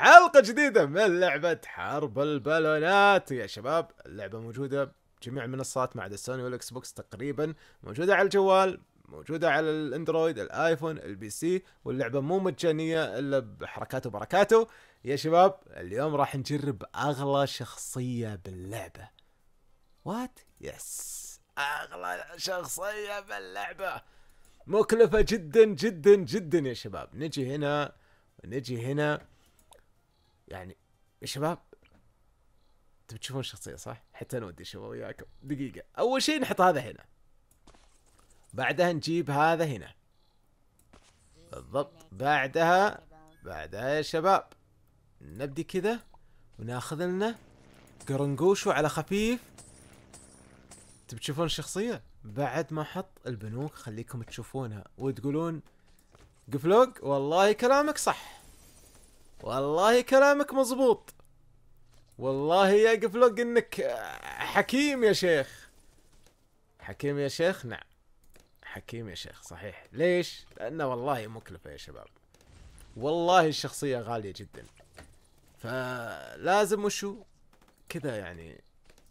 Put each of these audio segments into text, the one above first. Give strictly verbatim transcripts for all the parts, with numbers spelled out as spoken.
حلقة جديدة من لعبة حرب البالونات يا شباب. اللعبة موجودة بجميع المنصات ما عدا السوني والاكس بوكس تقريبا، موجودة على الجوال، موجودة على الاندرويد، الايفون، البي سي، واللعبة مو مجانية الا بحركاته وبركاته يا شباب. اليوم راح نجرب اغلى شخصية باللعبة. وات يس اغلى شخصية باللعبة، مكلفة جدا جدا جدا يا شباب. نجي هنا ونجي هنا يعني يا شباب، تبي تشوفون الشخصية صح؟ حتى انا ودي اشوفها وياكم. دقيقة، اول شيء نحط هذا هنا، بعدها نجيب هذا هنا بالضبط، بعدها بعدها يا شباب نبدي كذا وناخذ لنا قرنقوشو على خفيف. تبي تشوفون الشخصية؟ بعد ما احط البنوك خليكم تشوفونها وتقولون قفلوق والله كلامك صح، والله كلامك مزبوط، والله يا قفلوق انك حكيم يا شيخ. حكيم يا شيخ، نعم حكيم يا شيخ صحيح. ليش؟ لانه والله مكلفة يا شباب، والله الشخصية غالية جدا، فلازم وشو كذا يعني.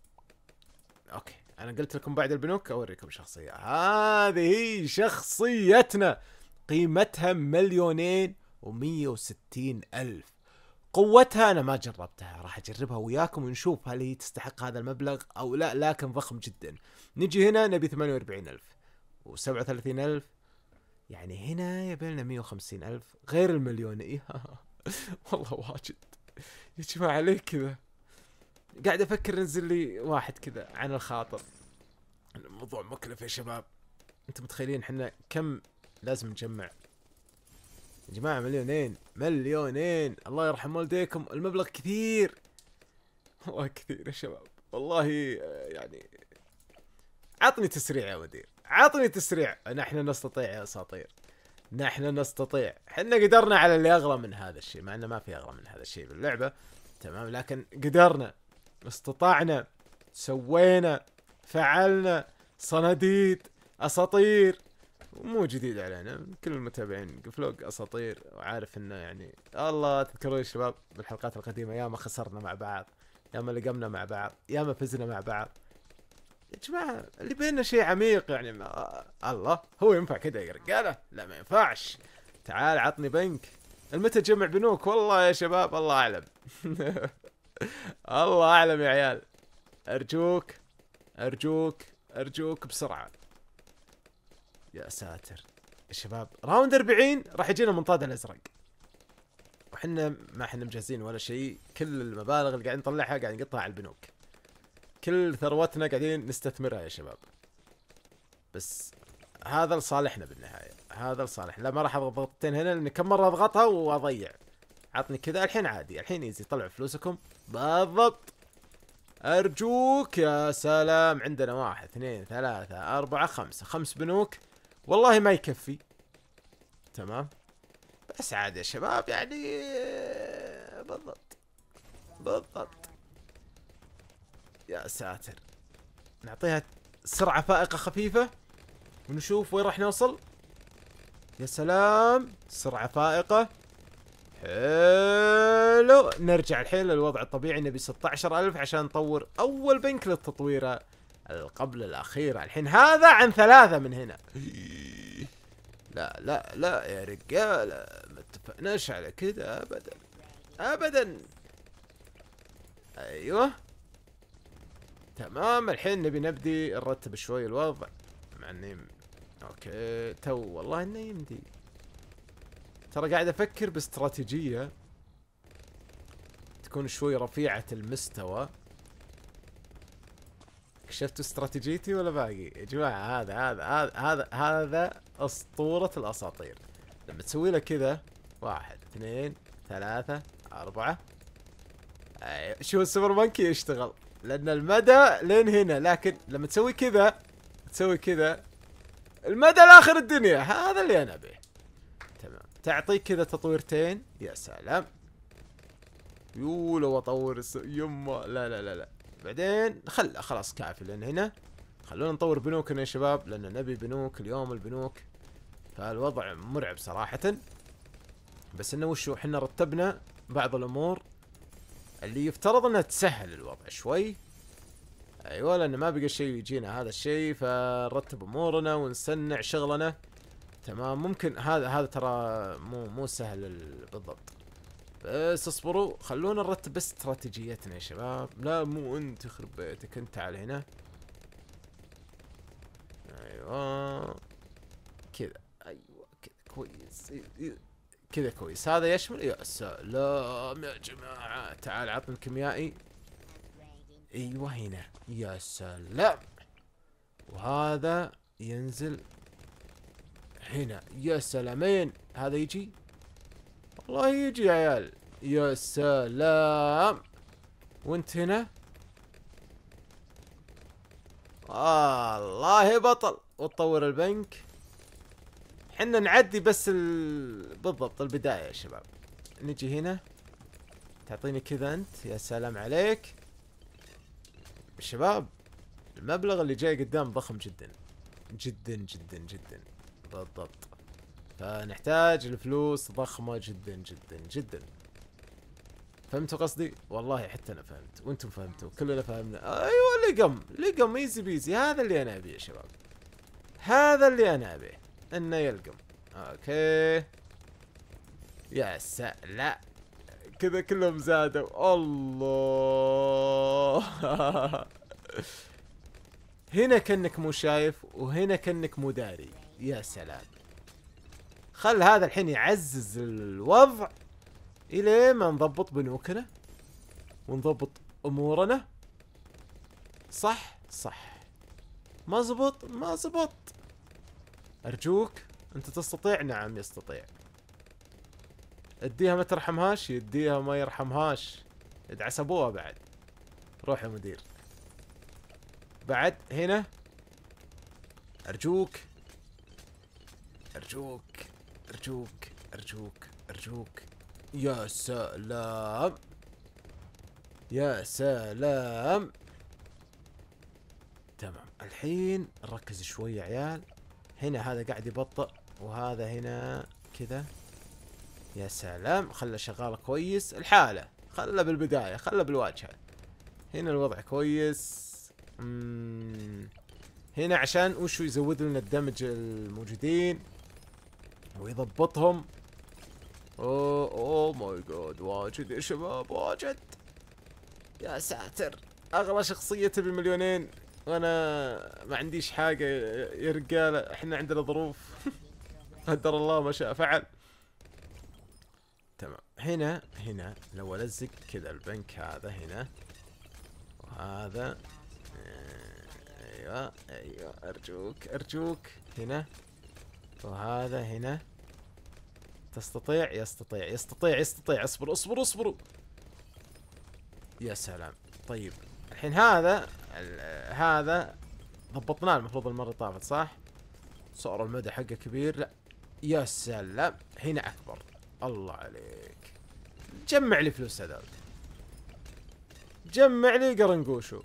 اوكي انا قلت لكم بعد البنوك اوريكم شخصية. هذه هي شخصيتنا، قيمتها مليونين ومية وستين الف. قوتها انا ما جربتها، راح اجربها وياكم ونشوف هل هي تستحق هذا المبلغ او لا، لكن ضخم جدا. نجي هنا نبي ثمانية واربعين الف وسبعة وثلاثين الف، يعني هنا يبيلنا مية وخمسين الف غير المليون. إيه والله واجد يا جماعة. ليه كذا؟ قاعد افكر انزل لي واحد كذا عن الخاطر. الموضوع مكلف يا شباب. انتم متخيلين احنا كم لازم نجمع يا جماعة؟ مليونين مليونين، الله يرحم والديكم، المبلغ كثير والله كثير يا شباب. والله يعني عطني تسريع يا ودير، عطني تسريع. نحن نستطيع يا اساطير، نحن نستطيع. حنا قدرنا على اللي اغلى من هذا الشيء، مع انه ما في اغلى من هذا الشيء باللعبة، تمام، لكن قدرنا، استطعنا، سوينا، فعلنا. صناديد، اساطير، مو جديد علينا، كل المتابعين قفلوق اساطير وعارف انه يعني. الله تذكرون يا شباب بالحلقات القديمه ياما خسرنا مع بعض، ياما لقمنا مع بعض، ياما فزنا مع بعض يا جماعه. اللي بيننا شيء عميق يعني ما... الله هو ينفع كذا يا رجاله؟ لا ما ينفعش. تعال عطني بنك. المتى جمع بنوك؟ والله يا شباب الله اعلم. الله اعلم يا عيال. ارجوك ارجوك ارجوك بسرعه يا ساتر يا شباب. راوند أربعين راح يجينا منطاد الازرق، وحنا ما احنا مجهزين ولا شيء. كل المبالغ اللي قاعدين نطلعها قاعدين نقطها على البنوك، كل ثروتنا قاعدين نستثمرها يا شباب. بس هذا لصالحنا بالنهايه، هذا لصالح. لا ما راح اضغط ضغطتين هنا لان كم مره اضغطها واضيع. عطني كذا الحين عادي، الحين ايزي. طلعوا فلوسكم بالضبط ارجوك. يا سلام، عندنا واحد اثنين ثلاثة أربعة خمسة، خمس بنوك. والله ما يكفي، تمام، بس عاد يا شباب يعني بالضبط بالضبط. يا ساتر، نعطيها سرعة فائقة خفيفة ونشوف وين راح نوصل. يا سلام، سرعة فائقة، حلو. نرجع الحين للوضع الطبيعي، نبي ستة عشر ألف عشان نطور أول بنك للتطويرة قبل الأخيرة. الحين هذا عن ثلاثة من هنا. لا لا لا يا رجالة، ما اتفقناش على كده أبدا أبدا. أيوه تمام. الحين نبي نبدي نرتب شوي الوضع مع النيم. أوكي تو والله إنه يمدي. ترى قاعد أفكر باستراتيجية تكون شوي رفيعة المستوى. شفتوا استراتيجيتي ولا باقي يا جماعة؟ هذا هذا هذا هذا هذا أسطورة الأساطير. لما تسوي له كذا واحد اثنين ثلاثة أربعة، أيوة شو السوبر مونكي يشتغل، لأن المدى لين هنا، لكن لما تسوي كذا تسوي كذا المدى لآخر الدنيا. هذا اللي أنا أبيه، تمام. تعطيك كذا تطويرتين، يا سلام. يو لو أطور الس... يما لا لا لا لا بعدين خل خلاص كافي. لان هنا خلونا نطور بنوكنا يا شباب، لان نبي بنوك اليوم. البنوك فالوضع مرعب صراحة. بس انه وشو، احنا رتبنا بعض الامور اللي يفترض انها تسهل الوضع شوي. ايوه لان ما بقى شيء يجينا هذا الشيء، فنرتب امورنا ونسنع شغلنا. تمام. ممكن هذا هذا ترى مو مو سهل بالضبط، بس اصبروا خلونا نرتب بس استراتيجيتنا يا شباب. لا مو انت يخرب بيتك، انت تعال هنا. ايوه كذا، ايوه كذا كويس، كذا كويس. هذا يشمل. يا سلام يا جماعة، تعال عطني الكيميائي. ايوه هنا، يا سلام. وهذا ينزل هنا، يا سلامين. هذا يجي، والله يجي يا عيال، يا سلام. وانت هنا، والله بطل. وتطور البنك. حنا نعدي بس ال... بالضبط البداية يا شباب. نجي هنا، تعطيني كذا انت، يا سلام عليك. شباب المبلغ اللي جاي قدام ضخم جدا جدا جدا جدا. بالضبط، فنحتاج الفلوس ضخمة جدا جدا جدا. فهمتوا قصدي؟ والله حتى انا فهمت وانتم فهمتوا، كلنا فهمنا. ايوه لقم لقم، ايزي بيزي. هذا اللي انا ابيه يا شباب، هذا اللي انا ابيه، انه يلقم. اوكي يا سلام، كذا كلهم زادوا. الله. هنا كأنك مو شايف وهنا كأنك مو داري. يا سلام. خل هذا الحين يعزز الوضع الى ما نضبط بنوكنا ونضبط امورنا. صح صح، ما زبط ما زبط. ارجوك، انت تستطيع. نعم يستطيع. اديها ما ترحمهاش، يديها ما يرحمهاش. ادعس ابوها بعد. روح يا مدير. بعد هنا، ارجوك ارجوك ارجوك ارجوك ارجوك. يا سلام يا سلام. تمام. الحين نركز شوي يا عيال. هنا هذا قاعد يبطئ وهذا هنا كذا. يا سلام، خله شغال كويس. الحالة خله بالبداية، خله بالواجهة. هنا الوضع كويس. مم. هنا عشان وشو يزود لنا الدمج الموجودين ويضبطهم. اوه اوه ماي جاد، واجد يا شباب واجد. يا ساتر، اغلى شخصية بالمليونين وانا ما عنديش حاجة يا رجالة. احنا عندنا ظروف. قدر الله ما شاء فعل. تمام. هنا هنا لو الزق كذا البنك هذا هنا وهذا. ايوه ايوه ارجوك ارجوك. هنا وهذا هنا. تستطيع يستطيع يستطيع يستطيع. اصبر اصبر اصبروا. يا سلام. طيب الحين هذا هذا ضبطناه المفروض المرة اللي طافت صح؟ صار المدى حقه كبير. لا يا سلام، هنا اكبر. الله عليك. جمع لي فلوس هذول، جمع لي قرنقوشو.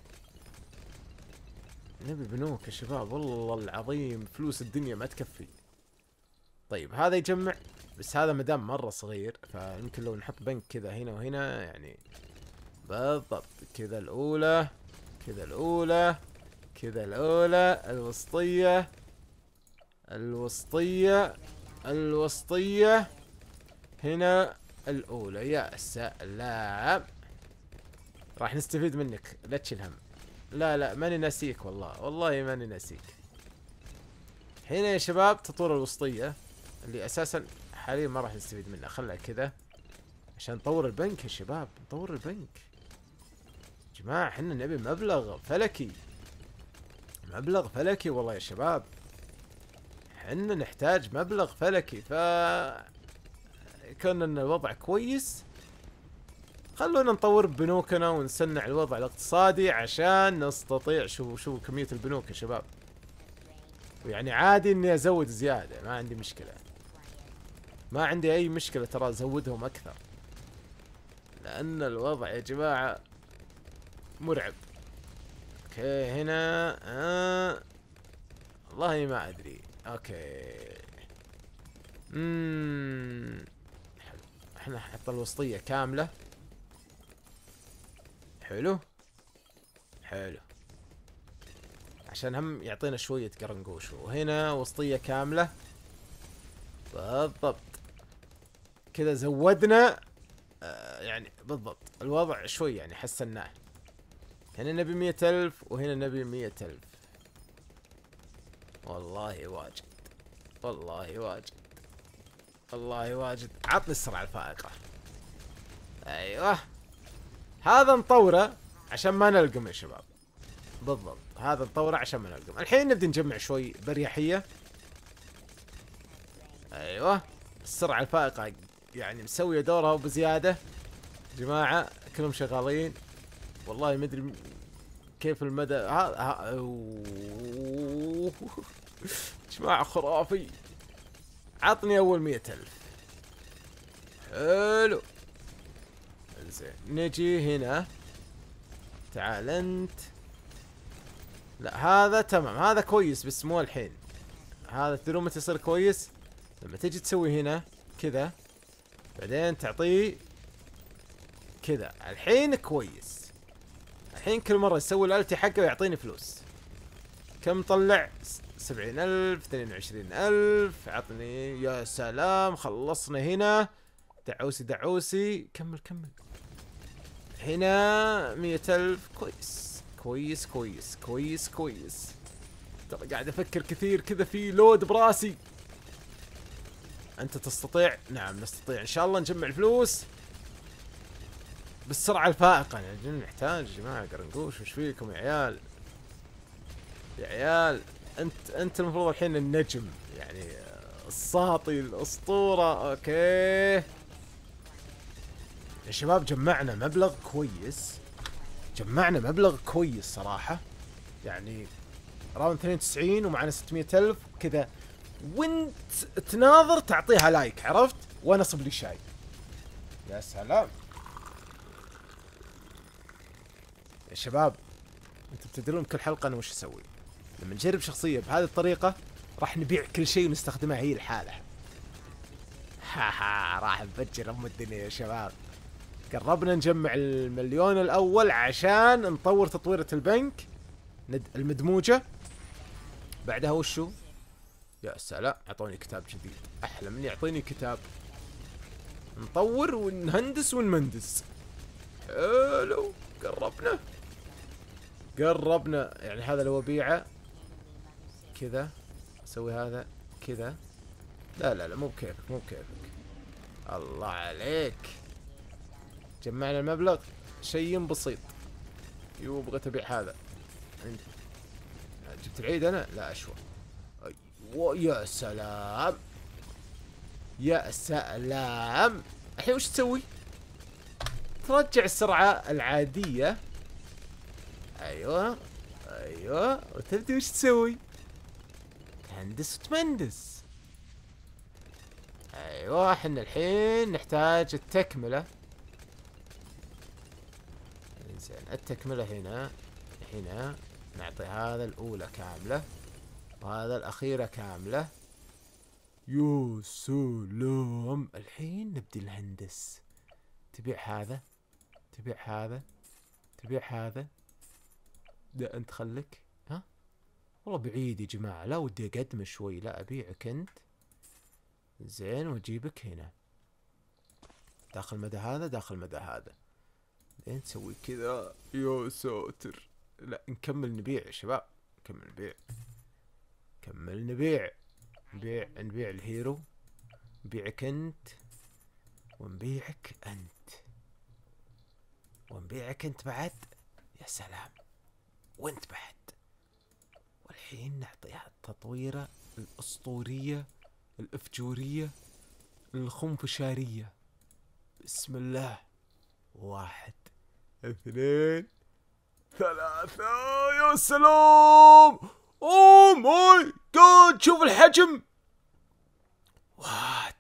نبي بنوك يا شباب، والله العظيم فلوس الدنيا ما تكفي. طيب هذا يجمع، بس هذا مدام مرة صغير فيمكن لو نحط بنك كذا هنا وهنا يعني. بالضبط كذا الأولى، كذا الأولى، كذا الأولى، الوسطية، الوسطية، الوسطية، هنا الأولى. يا سلام، راح نستفيد منك لا تشيل هم. لا لا ماني ناسيك، والله والله ماني ناسيك. هنا يا شباب تطور الوسطية اللي أساسا حاليا ما راح نستفيد منها. خلها كذا عشان نطور البنك يا شباب، نطور البنك. يا جماعة احنا نبي مبلغ فلكي، مبلغ فلكي والله يا شباب. احنا نحتاج مبلغ فلكي. ف كون ان الوضع كويس خلونا نطور بنوكنا ونسنع الوضع الاقتصادي عشان نستطيع. شو شو كمية البنوك يا شباب، ويعني عادي اني ازود زيادة، ما عندي مشكلة، ما عندي اي مشكلة ترى ازودهم اكثر، لان الوضع يا جماعة مرعب. اوكي هنا آه. والله ما ادري. اوكي اممم حلو احنا نحط الوسطية كاملة. حلو حلو، عشان هم يعطينا شوية قرنقوش. وهنا وسطية كاملة بالضبط كذا. زودنا آه يعني بالضبط الوضع شوي يعني حسناه. هنا نبي مية ألف وهنا نبي مية ألف. والله واجد، والله واجد، والله واجد. عطني السرعة الفائقة. ايوه هذا نطوره عشان ما نلقم يا شباب. بالضبط هذا نطوره عشان ما نلقم. الحين نبدي نجمع شوي بريحية. ايوه السرعة الفائقة يعني مسوية دورها وبزيادة. جماعة كلهم شغالين. والله ما ادري كيف المدى هذا. جماعة خرافي. عطني اول مية ألف. حلو زين. نجي هنا. تعال انت. لا هذا تمام، هذا كويس بس مو الحين. هذا الثرومة يصير كويس لما تجي تسوي هنا كذا، بعدين تعطيه كذا. الحين كويس. الحين كل مرة يسوي الالتي حقه ويعطيني فلوس. كم طلع؟ سبعين ألف، اثنين وعشرين ألف. عطني يا سلام. خلصنا هنا. دعوسي دعوسي. كمل كمل. هنا مية ألف. كويس كويس كويس كويس كويس. ترى قاعد افكر كثير كذا في لود براسي. انت تستطيع؟ نعم نستطيع. ان شاء الله نجمع الفلوس بالسرعة الفائقة. يعني نحتاج يا جماعة قرنقوش. وش فيكم يا عيال؟ يا عيال انت انت المفروض الحين النجم يعني الساطي الاسطورة. اوكي يا شباب جمعنا مبلغ كويس. جمعنا مبلغ كويس صراحة. يعني راوند اثنين وتسعين ومعنا ستمية ألف كذا. وانت تناظر تعطيها لايك، عرفت؟ وانا اصب لي شاي. يا سلام يا شباب. انتم تدرون كل حلقة انا وش اسوي؟ لما نجرب شخصية بهذه الطريقة راح نبيع كل شيء ونستخدمها هي لحالها. ها راح نفجر ام الدنيا يا شباب. قربنا نجمع المليون الاول عشان نطور تطويرة البنك المدموجة. بعدها وشو؟ يا سلام اعطوني كتاب جديد. احلى من يعطيني كتاب. نطور ونهندس ونمندس. حلو قربنا قربنا. يعني هذا لو ابيعه كذا اسوي هذا كذا. لا لا لا مو بكيفك مو بكيفك. الله عليك. جمعنا المبلغ شيء بسيط. يو بغيت ابيع هذا. انت جبت العيد انا؟ لا اشوى. ايوه يا سلام يا سلام. الحين وش تسوي؟ ترجع السرعة العادية. ايوه ايوه. وتبدي وش تسوي؟ تهندس وتمندس. ايوه احنا الحين نحتاج التكملة. زين التكملة هنا. هنا نعطي هذا الأولى كاملة وهذا الأخيرة كاملة. يا سلام. الحين نبدي الهندس. تبيع هذا، تبيع هذا، تبيع هذا. لا انت خليك. ها والله بعيد يا جماعة. لا ودي اقدم شوي. لا ابيعك انت. زين واجيبك هنا. داخل مدى هذا داخل مدى هذا. لين تسوي كذا. يا ساتر. لا نكمل نبيع يا شباب. نكمل نبيع. كمل نبيع. نبيع نبيع الهيرو. نبيعك انت ونبيعك انت ونبيعك انت بعد. يا سلام. وانت بعد. والحين نعطيها التطويرة الاسطورية الافجورية الخنفشارية. بسم الله. واحد اثنين ثلاثة. يا سلام. اوه ماي جاد. شوف الحجم. وات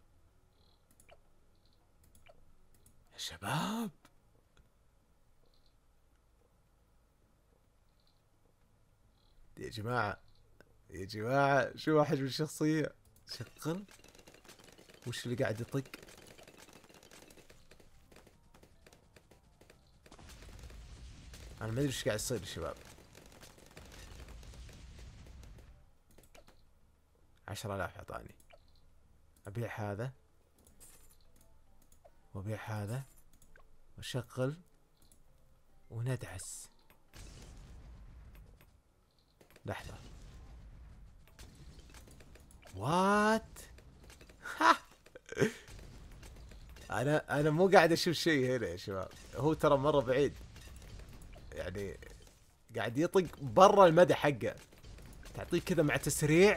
يا شباب. يا جماعة يا جماعة شو حجم الشخصية. شغل. وش اللي قاعد يطق؟ انا ما ادري ايش قاعد يصير يا شباب. عشرة آلاف اعطاني. ابيع هذا وابيع هذا واشغل وندعس. لحظة. وات. انا انا مو قاعد اشوف شيء هنا يا شباب، هو ترى مرة بعيد يعني، قاعد يطق برا المدى حقه، تعطيك كذا مع تسريع.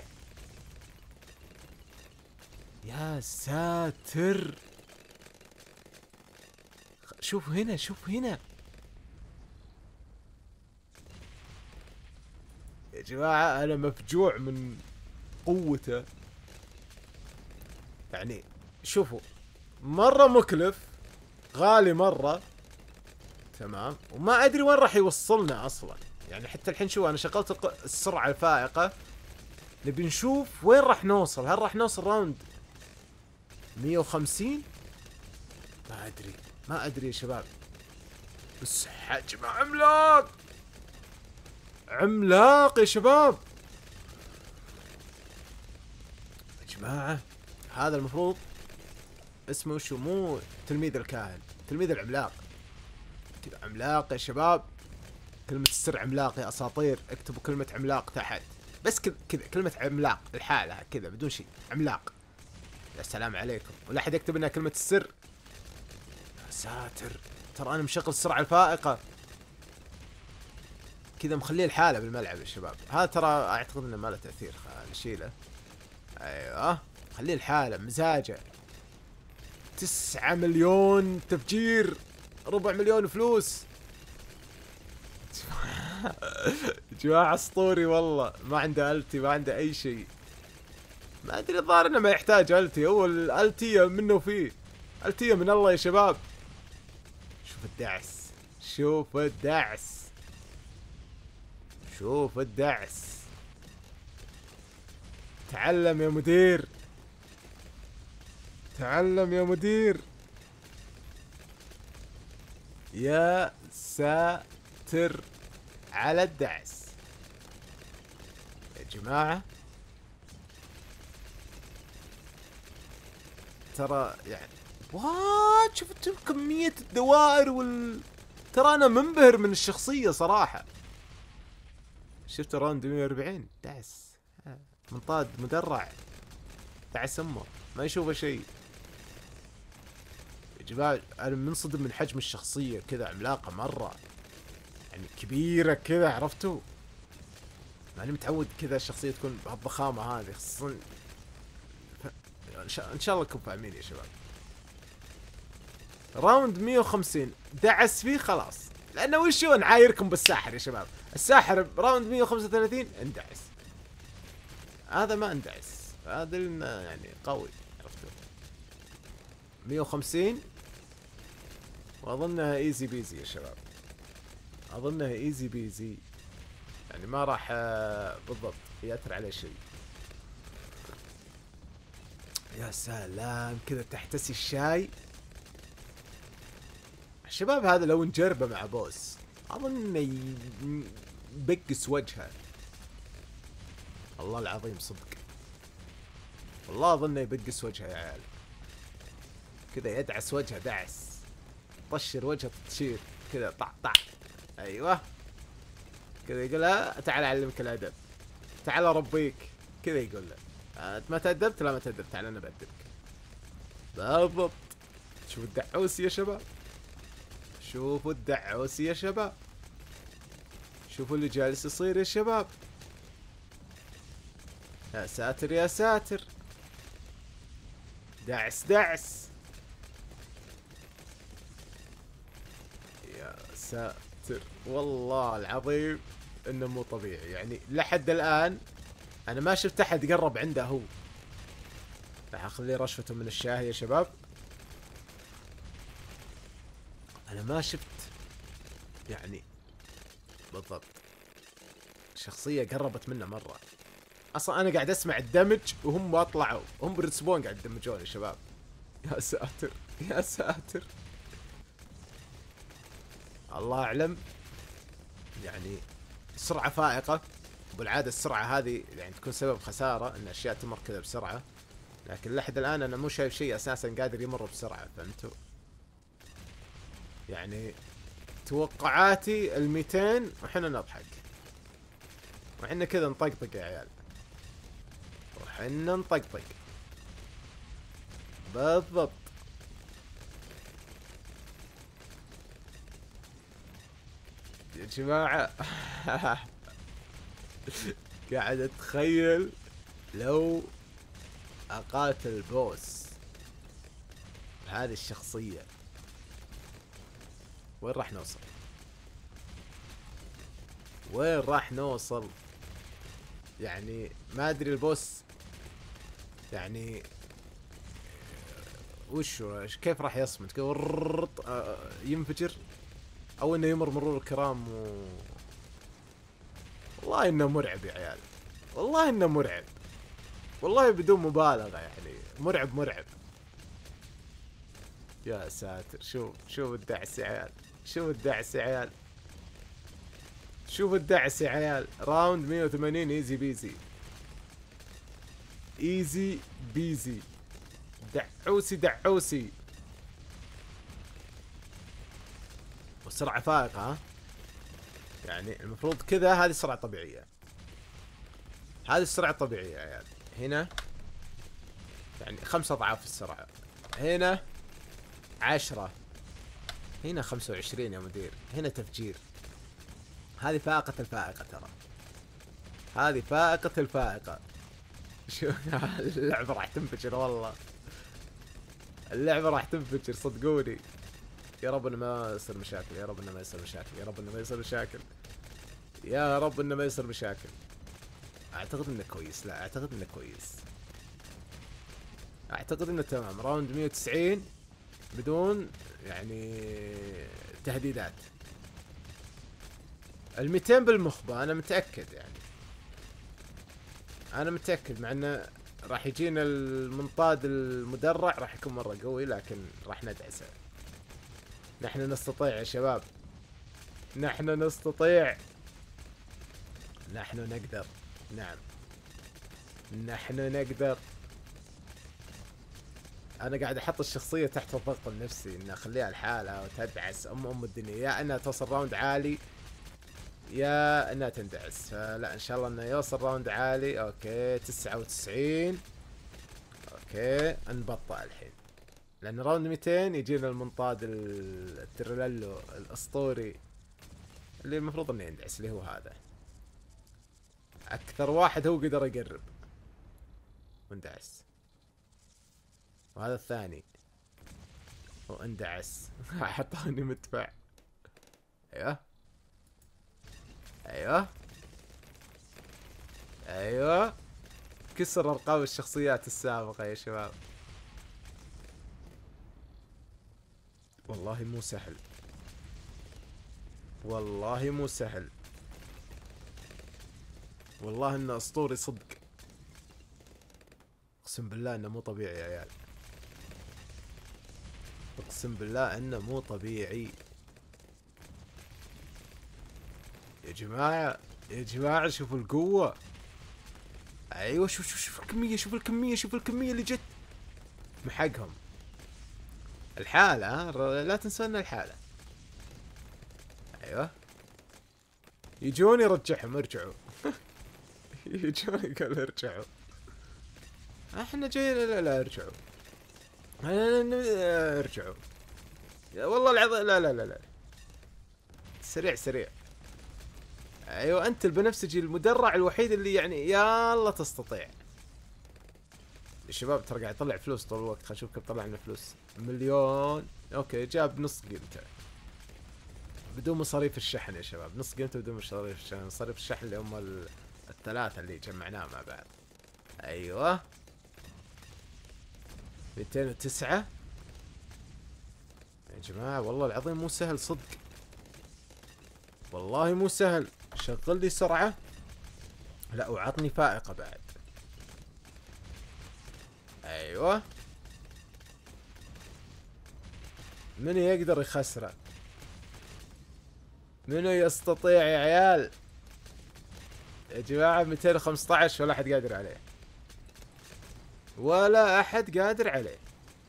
يا ساتر، شوف هنا شوف هنا يا جماعة، انا مفجوع من قوته يعني. شوفوا، مرة مكلف، غالي مرة، تمام، وما ادري وين راح يوصلنا اصلا يعني. حتى الحين شوف، انا شغلت السرعة الفائقة، نبي نشوف وين راح نوصل. هل راح نوصل راوند مية وخمسين؟ ما ادري ما ادري يا شباب، بس حجم عملاق عملاق يا شباب. يا جماعة هذا المفروض اسمه شو، مو تلميذ الكاهن، تلميذ العملاق. كذا عملاق يا شباب، كلمة السر عملاق يا اساطير، اكتبوا كلمة عملاق تحت، بس كذا كلمة عملاق الحالة كذا بدون شيء، عملاق. يا سلام عليكم، ولا احد يكتب لنا كلمة السر. يا ساتر، ترى انا مشغل السرعة الفائقة كذا، مخليه الحالة بالملعب يا شباب. هذا ترى اعتقد انه ما له تأثير، خلينا نشيله. ايوه، خليه الحالة مزاجه. تسعة مليون تفجير، ربع مليون فلوس. جماعة اسطوري والله، ما عنده التي، ما عنده اي شيء. ما ادري، الظاهر انه ما يحتاج التي، هو الالتية منه فيه، التية من الله يا شباب. شوف الدعس، شوف الدعس، شوف الدعس. تعلم يا مدير، تعلم يا مدير. يا ساتر على الدعس يا جماعة. ترى يعني وات، شفتوا كمية الدوائر وال، ترى انا منبهر من الشخصية صراحة. شفت راوند مية وأربعين دعس، منطاد مدرع، دعس امه ما يشوفه شيء. يا جماعة انا منصدم من حجم الشخصية، كذا عملاقة مرة يعني، كبيرة كذا، عرفتوا؟ ماني متعود كذا الشخصية تكون بهالضخامة هذه، خصوصا ان شاء الله انكم فاهمين يا شباب. راوند مية وخمسين دعس فيه خلاص، لانه وشو نعايركم بالساحر يا شباب. الساحر براوند مية وخمسة وثلاثين اندعس، هذا ما اندعس، هذا يعني قوي، عرفتوا؟ مية وخمسين واظنها ايزي بيزي يا شباب، اظنها ايزي بيزي يعني، ما راح بالضبط ياثر عليه شيء. يا سلام، كذا تحتسي الشاي الشباب. هذا لو نجربه مع بوس اظن يبقس وجهه، والله العظيم صدق، والله اظنه يبقس وجهه يا عيال. كذا يدعس وجهه دعس، طشر وجهه تطشير كذا، طع طع. ايوه كذا يقول له تعال اعلمك الادب، تعال اربيك، كذا يقول له انت ما تأدبت، لا ما تأدبت، تعال انا بأدبك. بالضبط. شوفوا الدعوس يا شباب، شوفوا الدعوس يا شباب، شوفوا اللي جالس يصير يا شباب. يا ساتر يا ساتر، دعس دعس يا ساتر، والله العظيم انه مو طبيعي يعني. لحد الان انا ما شفت احد قرب عنده هو. راح اخليه رشفته من الشاي يا شباب. انا ما شفت يعني بالضبط شخصية قربت منه مرة. اصلا انا قاعد اسمع الدمج وهم ما طلعوا، هم بالرسبون قاعد يدمجون يا شباب. يا ساتر يا ساتر، الله اعلم يعني سرعة فائقة. بالعادة السرعة هذه يعني تكون سبب خسارة، ان اشياء تمر كذا بسرعة، لكن لحد الان انا مو شايف شيء اساسا قادر يمر بسرعة، فهمتوا؟ يعني توقعاتي الميتين وحنا نضحك، وحنا كذا نطقطق يا عيال، وحنا نطقطق بالضبط. يا جماعة قاعد اتخيل لو اقاتل بوس هذه الشخصية وين راح نوصل؟ وين راح نوصل؟ يعني ما ادري البوس يعني وش كيف راح يصمت كذا ينفجر، او انه يمر مرور الكرام و... والله انه مرعب يا عيال، والله انه مرعب، والله بدون مبالغة يعني مرعب مرعب. يا ساتر، شوف شوف الدعس يا عيال، شوف الدعس يا عيال، شوف الدعس يا عيال. راوند مية وثمانين ايزي بيزي، ايزي بيزي، دعوسي دعوسي، والسرعة فائقة ها؟ يعني المفروض كذا، هذه السرعة طبيعية، هذه السرعة الطبيعية يا عيال. هنا يعني خمسة اضعاف السرعة، هنا عشرة، هنا خمسة وعشرين يا مدير، هنا تفجير. هذه فائقة الفائقة ترى، هذه فائقة الفائقة. شو اللعبة راح تنفجر والله، اللعبة راح تنفجر صدقوني. يا رب انه ما يصير مشاكل، يا رب انه ما يصير مشاكل، يا رب انه ما يصير مشاكل، يا رب انه ما يصير مشاكل. اعتقد انه كويس، لا اعتقد انه كويس، اعتقد انه تمام. راوند مية وتسعين بدون يعني تهديدات. الميتين بالمخبة انا متأكد، يعني انا متأكد، مع انه راح يجينا المنطاد المدرع راح يكون مرة قوي، لكن راح ندعسه. نحن نستطيع يا شباب، نحن نستطيع، نحن نقدر، نعم نحن نقدر. انا قاعد احط الشخصية تحت الضغط النفسي، ان اخليها لحالها وتدعس ام ام الدنيا، يا انها توصل راوند عالي يا انها تندعس. فلا ان شاء الله انه يوصل راوند عالي. اوكي تسعة وتسعين، اوكي نبطأ الحين، لان راوند ميتين يجينا المنطاد التريلو الاسطوري اللي المفروض انه يندعس، اللي هو هذا اكثر واحد هو قدر يقرب واندعس. وهذا الثاني واندعس حطاني مدفع. ايوه ايوه ايوه، كسر ارقام الشخصيات السابقة يا شباب. والله مو سهل، والله مو سهل، والله انه اسطوري صدق، اقسم بالله انه مو طبيعي يا عيال، اقسم بالله انه مو طبيعي يا جماعة. يا جماعة شوفوا القوة، ايوه شوف شوف شوف الكمية، شوف الكمية، شوف الكمية اللي جت محقهم. الحالة لا تنسون الحالة. ايوه يجون يرجعهم، ارجعوا يجون قال ارجعوا، احنا جايين، لا لا ارجعوا، ارجعوا والله العظيم، لا لا لا لا، سريع سريع. ايوه انت البنفسجي المدرع الوحيد اللي يعني يلا تستطيع. الشباب ترى قاعد يطلع فلوس طول الوقت، خلينا نشوف كم طلع لنا فلوس. مليون، اوكي جاب نص قيمته بدون مصاريف الشحن يا شباب، نص قيمته بدون مصاريف الشحن. مصاريف الشحن اللي هم الثلاثة اللي جمعناها مع بعض. ايوه مئتين وتسعة يا جماعة، والله العظيم مو سهل صدق، والله مو سهل. شغل لي سرعة، لا وعطني فائقة بعد. ايوه من يقدر يخسره؟ منو يستطيع يا عيال؟ يا جماعة مئتين وخمسة عشر ولا احد قادر عليه، ولا احد قادر عليه.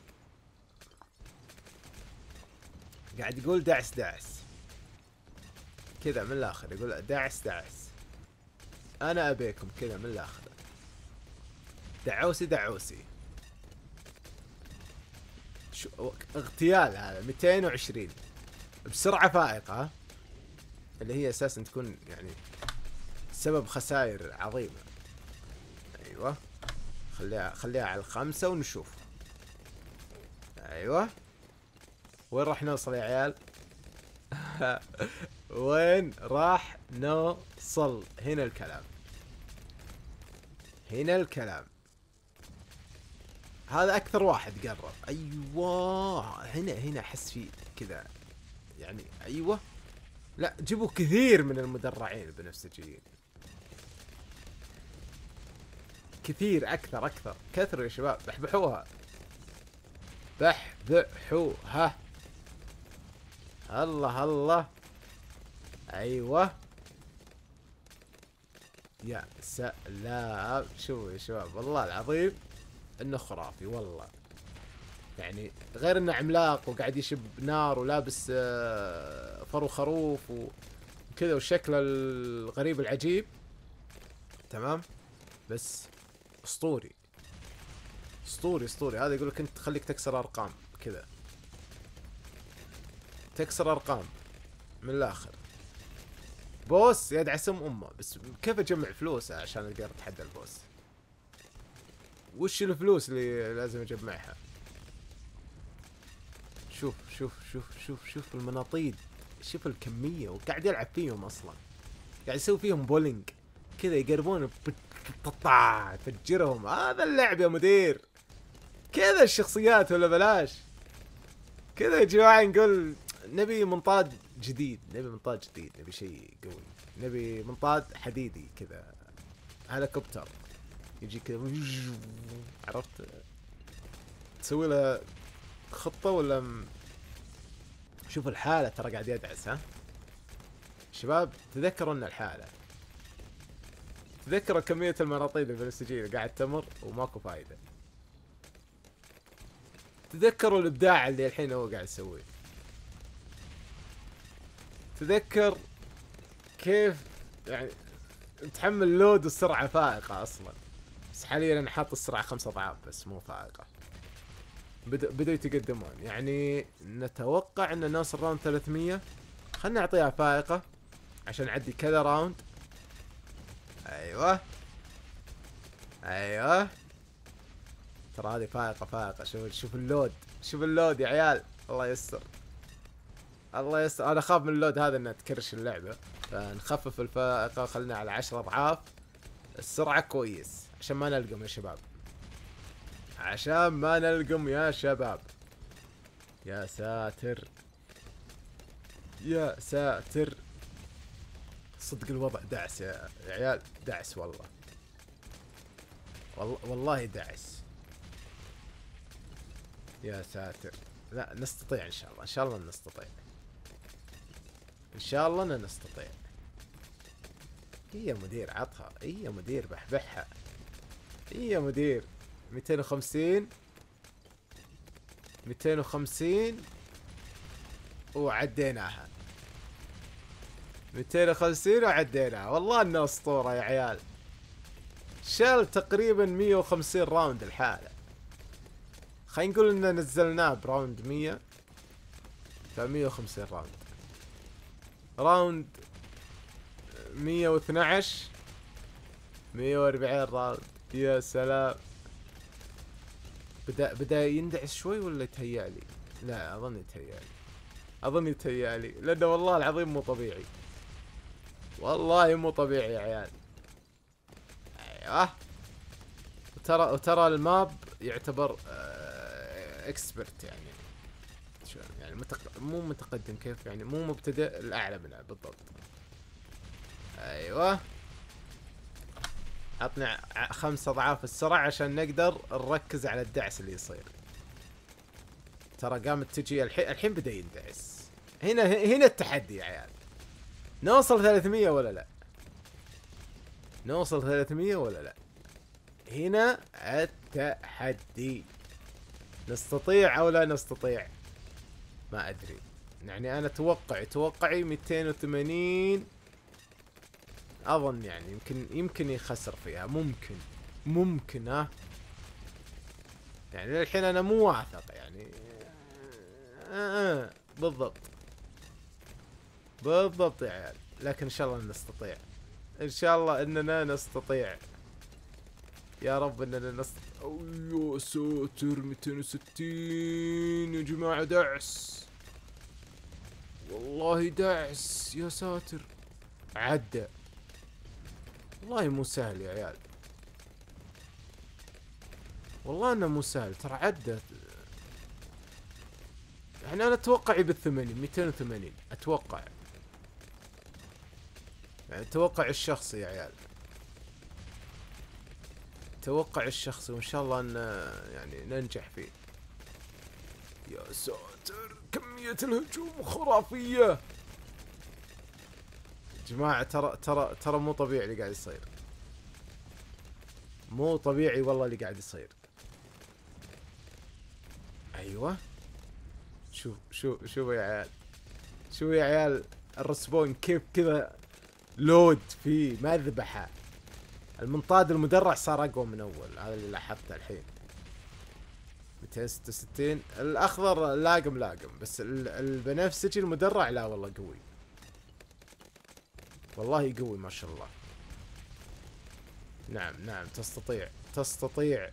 قاعد يقول دعس دعس كذا من الاخر، يقول دعس دعس. انا ابيكم كذا من الاخر، دعوسي دعوسي. شو اغتيال هذا مئتين وعشرين بسرعة فائقة، اللي هي اساسا تكون يعني سبب خسائر عظيمة. ايوه خليها خليها على الخمسة ونشوف. ايوه وين راح نوصل يا عيال؟ وين راح نوصل؟ هنا الكلام، هنا الكلام. هذا اكثر واحد قرب. ايوه هنا هنا احس فيه كذا يعني. ايوه لا جيبوا كثير من المدرعين البنفسجيين، كثير اكثر اكثر. كثروا يا شباب، بحبحوها بحبحوها. الله الله. ايوه يا سلام. شوفوا يا شباب والله العظيم انه خرافي والله. يعني غير انه عملاق وقاعد يشب نار ولابس فرو خروف وكذا وشكله الغريب العجيب، تمام، بس اسطوري اسطوري اسطوري. هذا يقول لك انت تخليك تكسر ارقام كذا، تكسر ارقام من الاخر. بوس يدعس ام امه. بس كيف اجمع فلوس عشان اقدر اتحدى البوس؟ وش الفلوس اللي لازم اجمعها؟ شوف شوف شوف شوف شوف المناطيد، شوف الكمية، وقاعد يلعب فيهم اصلا، قاعد يسوي فيهم بولينج كذا، يقربون تفجرهم. هذا اللعب يا مدير، كذا الشخصيات ولا بلاش كذا يا جماعة. نقول نبي منطاد جديد، نبي منطاد جديد، نبي شيء قوي، نبي منطاد حديدي كذا، هليكوبتر يجي كذا، عرفت؟ تسوي له خطة ولا م... شوف الحالة ترى قاعد يدعس. ها شباب تذكروا ان الحالة، تذكروا كمية المناطيد البنفسجية قاعد تمر وماكو فايدة. تذكروا الابداع اللي الحين هو قاعد يسويه. تذكر كيف يعني تحمل لود والسرعة فائقة اصلا. بس حاليا انا حاط السرعة خمسة اضعاف بس مو فائقة. بدأ بدأوا يتقدمون، يعني نتوقع ان نوصل راوند ثلاثمية. خلنا نعطيها فائقة عشان نعدي كذا راوند. ايوه ايوه ترى هذه فائقة فائقة. شوف شوف اللود، شوف اللود يا عيال. الله يستر الله يستر. انا اخاف من اللود هذا انها تكرش اللعبة، فنخفف الفائقة خلنا على عشرة اضعاف. السرعة كويس عشان ما نلقم يا شباب، عشان ما نلقم يا شباب. يا ساتر يا ساتر. صدق الوضع دعس يا عيال، دعس والله والله والله دعس. يا ساتر. لا نستطيع ان شاء الله، ان شاء الله نستطيع، ان شاء الله ان نستطيع. اي يا مدير عطها، اي يا مدير بحبحها، اي يا مدير. مئتين وخمسين مئتين وخمسين وعديناها. مئتين وخمسين وعديناها. والله انه اسطورة يا عيال. شال تقريبا مئة وخمسين راوند الحالة. خلينا نقول ان نزلناه براوند مئة، فمئة وخمسين راوند. راوند مئة واثني عشر، مئة وأربعين راوند. يا سلام. بدأ بدأ يندعس شوي ولا يتهيألي؟ لا اظن يتهيألي، اظن يتهيألي، لانه والله العظيم مو طبيعي، والله مو طبيعي يا عيال. ايوه وترى وترى الماب يعتبر آه اكسبرت، يعني شو يعني متق... مو متقدم، كيف يعني مو مبتدئ، الاعلى منه بالضبط. ايوه عطني خمس اضعاف السرعة عشان نقدر نركز على الدعس اللي يصير. ترى قامت تجي الحين، الحين بدا يندعس. هنا هنا التحدي يا عيال، نوصل ثلاثمية ولا لا؟ نوصل ثلاثمية ولا لا؟ هنا التحدي. نستطيع او لا نستطيع؟ ما ادري. يعني انا اتوقع توقعي مئتين وثمانين. اظن يعني يمكن يمكن يخسر فيها، ممكن ممكن ها. يعني للحين انا مو واثق يعني. آه آه بالضبط بالضبط يا عيال، لكن ان شاء الله نستطيع. ان شاء الله اننا نستطيع. يا رب اننا نستطيع. يا ساتر مئتين وستين يا جماعة، دعس والله دعس يا ساتر. عدى والله مو سهل يا عيال، والله انه مو سهل ترى. عدى يعني انا اتوقع بالثمانين مئتين وثمانين اتوقع، يعني توقع الشخصي يا عيال، توقع الشخصي، وان شاء الله ان يعني ننجح فيه. يا ساتر كمية الهجوم خرافية يا جماعة. ترى ترى ترى مو طبيعي اللي قاعد يصير، مو طبيعي والله اللي قاعد يصير. ايوه شوف شوف شوف يا عيال، شوف يا عيال الرسبون كيف كذا لود فيه ما ذبحه. المنطاد المدرع صار اقوى من اول، هذا اللي لاحظته الحين. مئتين وستة وستين الاخضر لاقم لاقم، بس البنفسجي المدرع لا والله قوي، والله قوي ما شاء الله. نعم نعم تستطيع تستطيع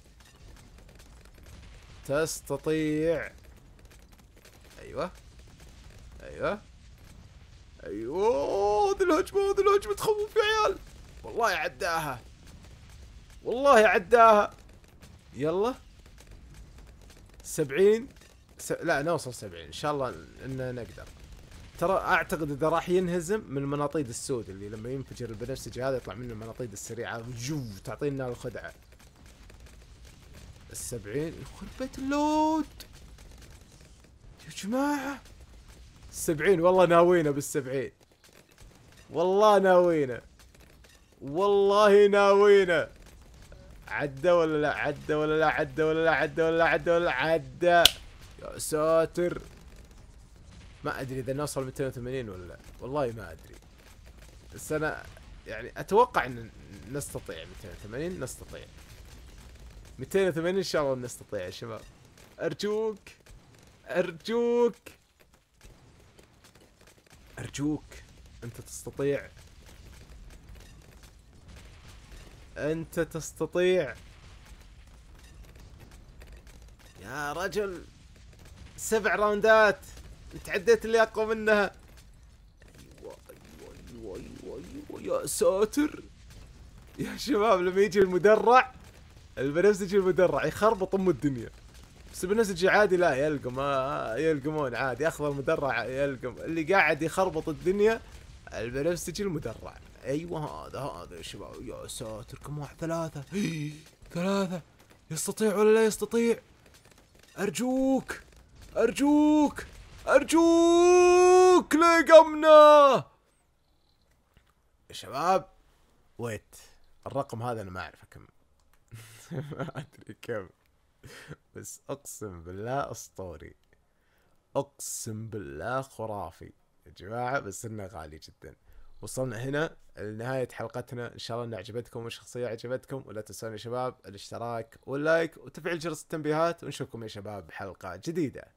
تستطيع. ايوه ايوه ايوه. ذي الهجمة ذي الهجمة تخوف يا عيال، والله عداها والله عداها. يلا سبعين س... لا نوصل سبعين ان شاء الله ان نقدر. ترى اعتقد اذا راح ينهزم من المناطيد السود اللي لما ينفجر البنفسجي هذا يطلع منه المناطيد السريعة جو تعطينا الخدعة. السبعين يخرب بيت اللود يا جماعة. السبعين والله ناوينا بالسبعين، والله ناوينا والله ناوينا. عدى ولا لا؟ عدى ولا لا؟ عدى ولا لا؟ عدى ولا لا؟ عدى ولا لا؟ عدى يا ساتر. ما ادري اذا نوصل مئتين وثمانين ولا لا، والله ما ادري، بس انا يعني اتوقع ان نستطيع. مئتين وثمانين نستطيع، مئتين وثمانين ان شاء الله نستطيع يا شباب. ارجوك ارجوك ارجوك انت تستطيع، انت تستطيع يا رجل. سبع راوندات انت عديت اللي اقوى منها. ايوه ايوه ايوه ايوه ايوه يا ساتر يا شباب. لما يجي المدرع البنفسجي المدرع يخربط ام الدنيا، بس البنفسجي عادي لا يلقم، ما يلقمون عادي. اخضر مدرع يلقم، اللي قاعد يخربط الدنيا البنفسجي المدرع. ايوه هذا هذا يا شباب. يا ساتر كم واحد؟ ثلاثة ثلاثة. يستطيع ولا لا يستطيع؟ ارجوك ارجوك ارجوك لقمنا يا شباب. ويت الرقم هذا انا ما اعرف كم ما ادري كم، بس اقسم بالله اسطوري، اقسم بالله خرافي يا جماعة. بس انه غالي جدا. وصلنا هنا لنهاية حلقتنا، ان شاء الله انها عجبتكم والشخصية عجبتكم. ولا تنسون يا شباب الاشتراك واللايك وتفعيل جرس التنبيهات، ونشوفكم يا شباب بحلقة جديدة.